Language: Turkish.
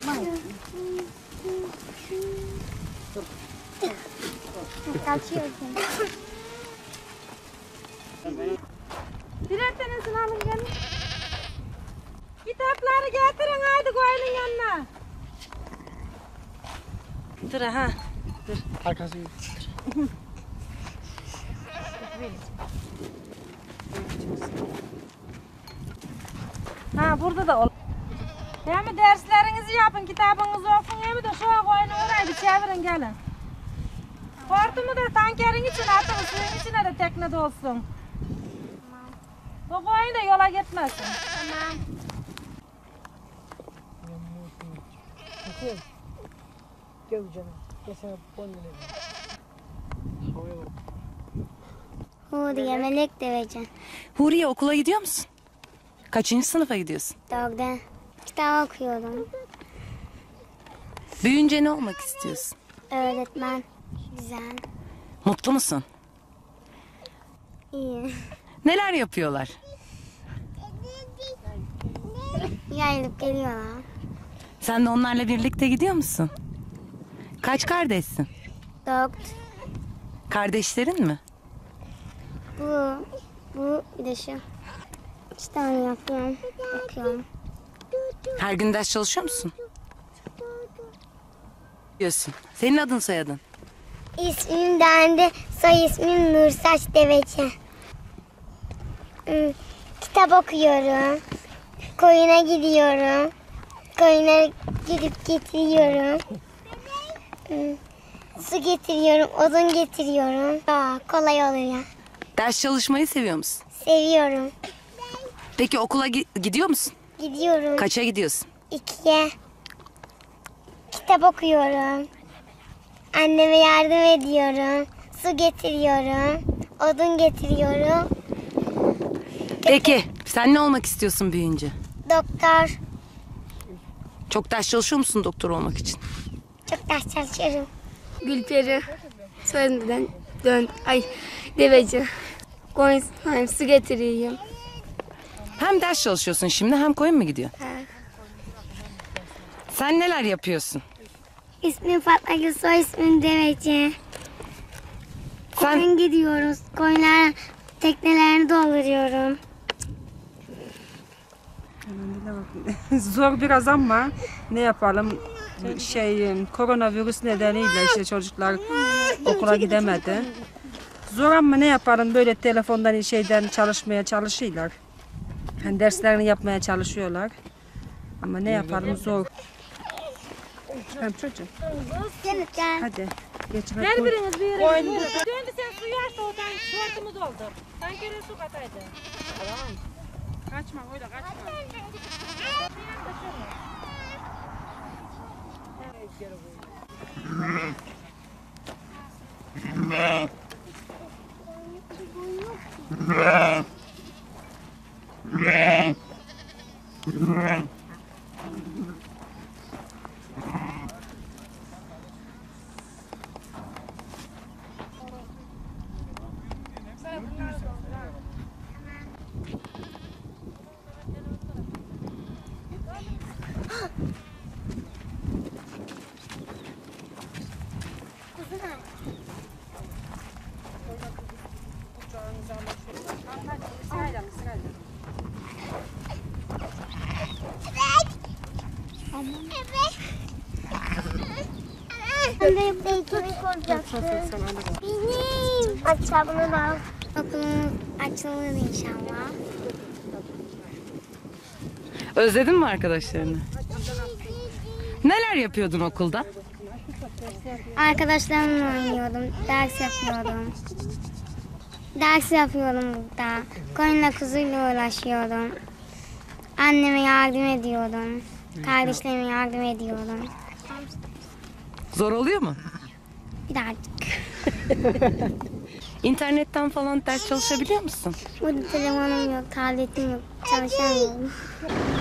Kaçıyorsun. Birer tanesini alın gelin. Kitapları getirin haydi koyunun yanına. Dur ha. Dur. Arkası. Ha burada da ol. Hem derslerinizi yapın, kitabınızı okuyun hem de şu koyunu oraya bir çevirin gelin. Hortumu da tankerin içine atın, suyun içine de teknede olsun. Bu koyun da yola gitmesin. Tamam. Gel canım. Gel sana bon Huriye melek deveceğim. Huriye okula gidiyor musun? Kaçıncı sınıfa gidiyorsun? Dog'da kitap okuyorum. Büyüyünce ne olmak istiyorsun? Öğretmen. Güzel. Mutlu musun? İyi. Neler yapıyorlar? Yayılıp geliyorlar. Sen de onlarla birlikte gidiyor musun? Kaç kardeşsin? Dog. Kardeşlerin mi? Bu bir de şu. 3 tane yapıyorum. Okuyorum. Her gün ders çalışıyor musun? Diyorsun. Senin adın soyadın? İsmim Dende, soy ismim Nursaç Deveci. Kitap okuyorum. Koyuna gidiyorum. Koyuna gidip getiriyorum. Su getiriyorum, odun getiriyorum. Kolay oluyor. Ders çalışmayı seviyor musun? Seviyorum. Peki okula gidiyor musun? Gidiyorum. Kaça gidiyorsun? 2'ye. Kitap okuyorum. Anneme yardım ediyorum. Su getiriyorum. Odun getiriyorum. Peki sen ne olmak istiyorsun büyüyünce? Doktor. Çok ders çalışıyor musun doktor olmak için? Çok ders çalışıyorum. Gülperi. Soyadından deveci. Koyun su getireyim. Hem ders çalışıyorsun şimdi hem koyun mu gidiyor? Evet. Sen neler yapıyorsun? İsmim Fatma Gül, soy ismim Deveci. Koyun gidiyoruz. Koyunlar teknelerini dolduruyorum. Zor biraz ama ne yapalım? Koronavirüs nedeniyle işte çocuklar okula gidemedi. Zor ama ne yapalım böyle telefondan çalışmaya çalışıyorlar. Yani derslerini yapmaya çalışıyorlar. Ama ne yapalım zor. Hem çocuğum. Gel. Hadi. Geç Her biriniz bir yere. Döndü sen suyu aç da oradan şortumu doldur. Tankere su kataydı. Tamam. Kaçma öyle kaçma. Benim belki olacaksın. Benim. Akşamını da okulumuz açılır inşallah. Özledin mi arkadaşlarını? Neler yapıyordun okulda? Arkadaşlarımla oynuyordum. Ders yapıyordum. Ders yapıyordum burada. Koyunla kuzuyla uğraşıyordum. Anneme yardım ediyordum. Kardeşlerime yardım ediyordum. Zor oluyor mu? Birazcık. İnternetten falan ders çalışabiliyor musun? Burada telefonum yok, tabletim yok. Çalışamıyorum.